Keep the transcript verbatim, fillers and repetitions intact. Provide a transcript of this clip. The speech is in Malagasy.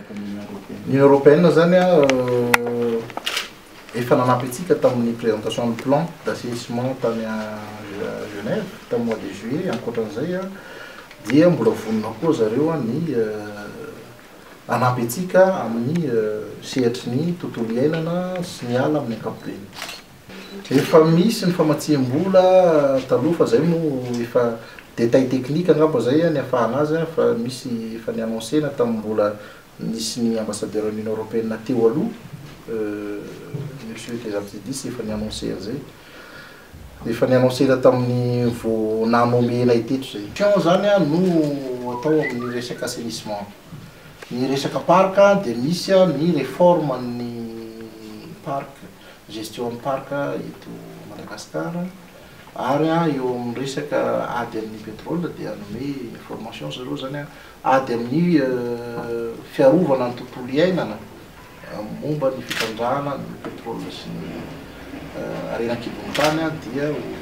L'Union européenne zany a efa nanampy antsika tamin'ny présentation du plan d'assainissement tany à Genève tamin'ny mois de juillet ankoatran'izay a dia mbola vonona koa zareo ny nanampy antsika amin'ny sehatry ny tontolo iainana sy ny ala amin'ny ankapobeny. Efa misy ny famatsiam-bola taloha fa zay moa efa détail technique angamba zay ny afahana azy fa misy efa ny annoncena tamin'ny mbola nisy ny ambassadeur Union européenne teo aloha monsieur Tezapsidis efa ny annoncé an'izay efa ny annoncena tamin'ny vao nanomena itetro zay. Tiao zany a no atao amin'ny resaka assainissement. Ny resaka parc dia misy ny réforme ny parc gestion parc eto Madagascar ary eo amin'ny resaka ady amin'ny pétrole dia anome information zareo zany ady amin'ny fiarovana ny tontolo iainana momba ny fitondrana ny pétrole sy ny arenan-kibon'tany dia